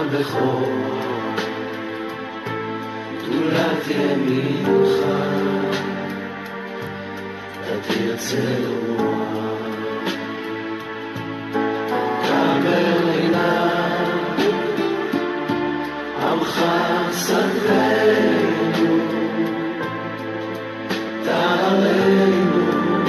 הבכור, גדולת ימינך, אתה תרצה לרוח, קבל עיניו, עמך סגרנו, תערנו,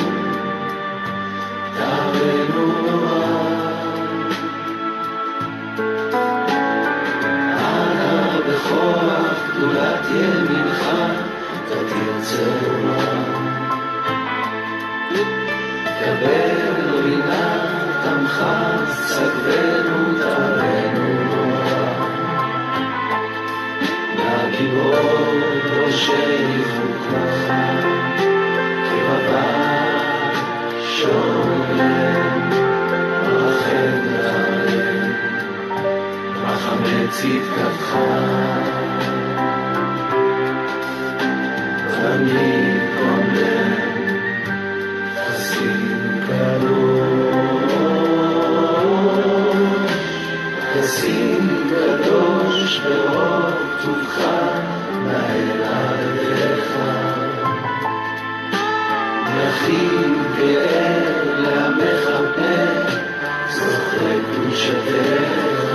תערנו אנא בכוח גדולת ימינך, אתה תרצה לומר, קבל רינת עמך, סגרנו, תערנו נורא, מהגיבור ראשי חוקך, כרבה שולם, רחם להם, רחמי צדקתך, ואני קומם, חסין קדוש, חסין קדוש ברוב טובך, נעל עליך, יכין גאה לעמך פן, זוכה קדושתך,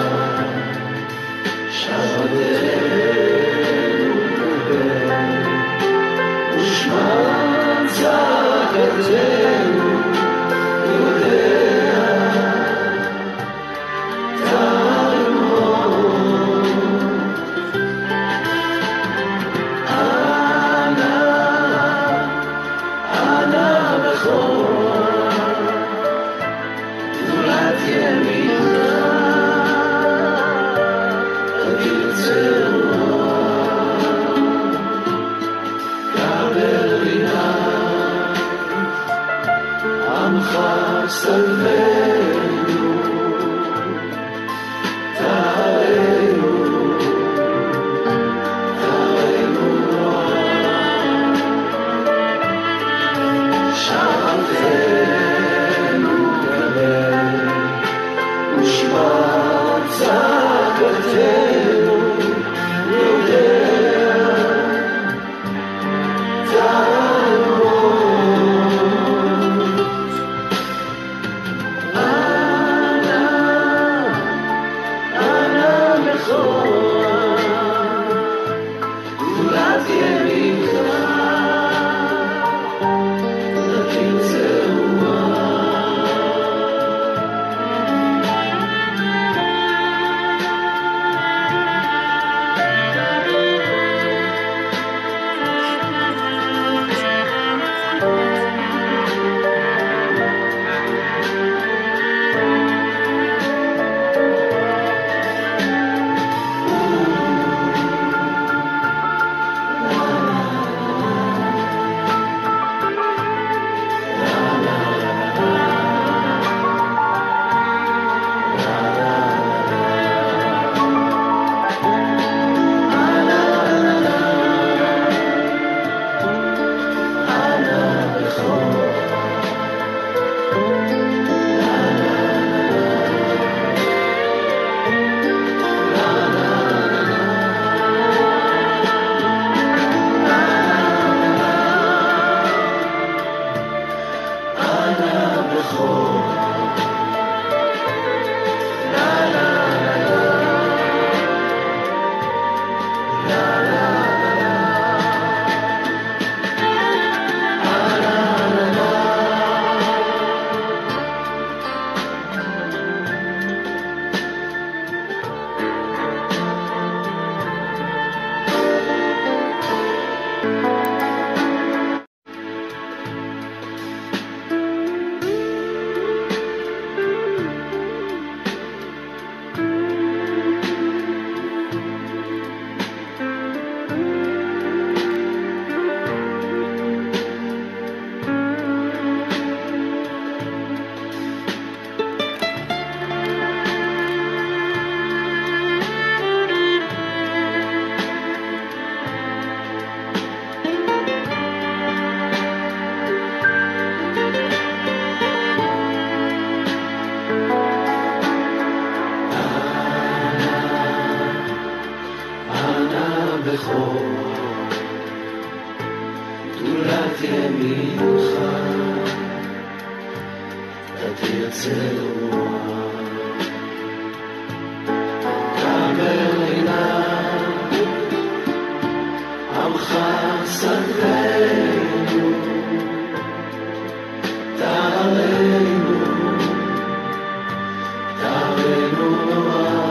שבתנו קבל, ושמע צעקתנו, יודע, תעמוד, אנא בכור, גדולת ימינך, אתה תרצה לומר, קבל רינת עמך סגרנו, תערנו, תערנו שבתנו קבל, ושמע צעקתנו, יודע, תעמוד, אנא בכור, גדולת ימינך, אתה תרצה לומר, הבכור, גדולת ימינך, אתה תרצה לומר. קבל עיניו, עמך סגרנו, תערנו, תערנו נורא.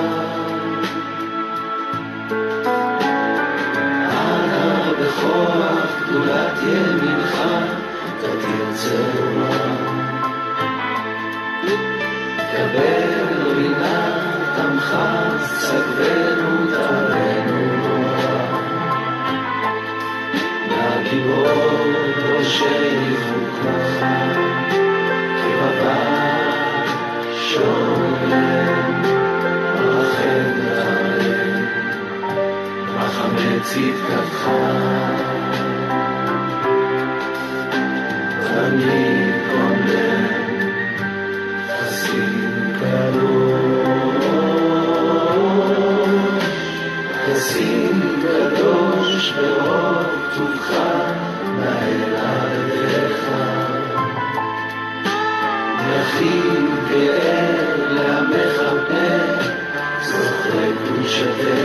אנא בכוח גדולת ימינך, אתה תרצה לומר. קבל רינה, תמך סגרנו, תערנו נורא. גיבור ראשי חוקך, כרבה שולם, רחם תערם, רחמי צדקתך. אני קונן, חסין קדוש, חסין קדוש ברוב טובך, נעל עליך. יכין גאה לעמך פני, זוכר קדושתך.